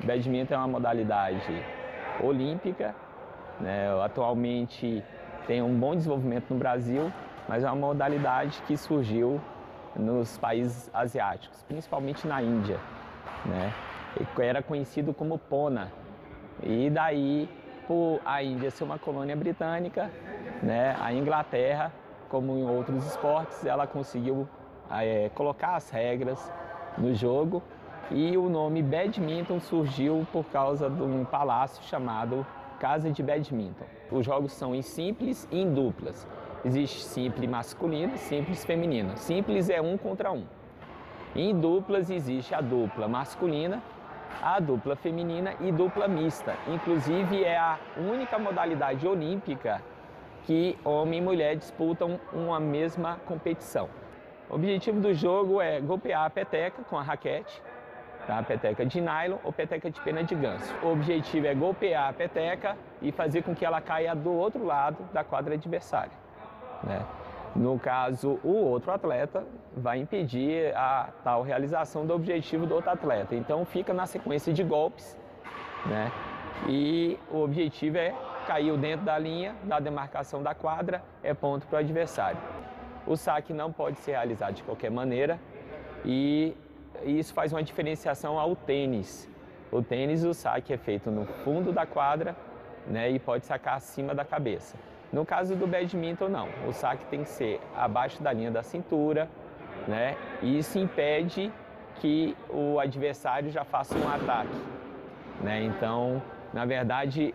O badminton é uma modalidade olímpica, né? Atualmente tem um bom desenvolvimento no Brasil, mas é uma modalidade que surgiu nos países asiáticos, principalmente na Índia, né? Era conhecido como Pona. E daí, por a Índia ser uma colônia britânica, né, a Inglaterra, como em outros esportes, ela conseguiu colocar as regras no jogo, e o nome badminton surgiu por causa de um palácio chamado Casa de Badminton. Os jogos são em simples e em duplas. Existe simples masculino e simples feminino. Simples é 1 contra 1. Em duplas existe a dupla masculina, a dupla feminina e dupla mista. Inclusive é a única modalidade olímpica que homem e mulher disputam uma mesma competição. O objetivo do jogo é golpear a peteca com a raquete, tá? Peteca de nylon ou peteca de pena de ganso. O objetivo é golpear a peteca e fazer com que ela caia do outro lado da quadra adversária, né? No caso, o outro atleta vai impedir a tal realização do objetivo do outro atleta. Então fica na sequência de golpes, né? E o objetivo é cair dentro da linha da demarcação da quadra, é ponto para o adversário. O saque não pode ser realizado de qualquer maneira e isso faz uma diferenciação ao tênis. O tênis, o saque é feito no fundo da quadra, né, e pode sacar acima da cabeça. No caso do badminton, não. O saque tem que ser abaixo da linha da cintura, né, e isso impede que o adversário já faça um ataque, né? Então, na verdade,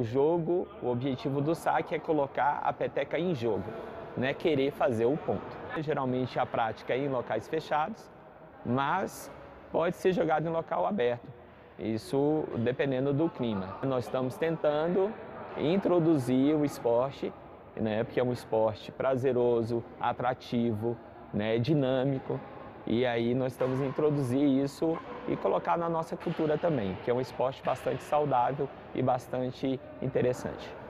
o objetivo do saque é colocar a peteca em jogo, não é querer fazer o ponto. Geralmente a prática é em locais fechados, mas pode ser jogado em local aberto, isso dependendo do clima. Nós estamos tentando introduzir o esporte, né, porque é um esporte prazeroso, atrativo, né, dinâmico, e aí nós estamos a introduzir isso e colocar na nossa cultura também, que é um esporte bastante saudável e bastante interessante.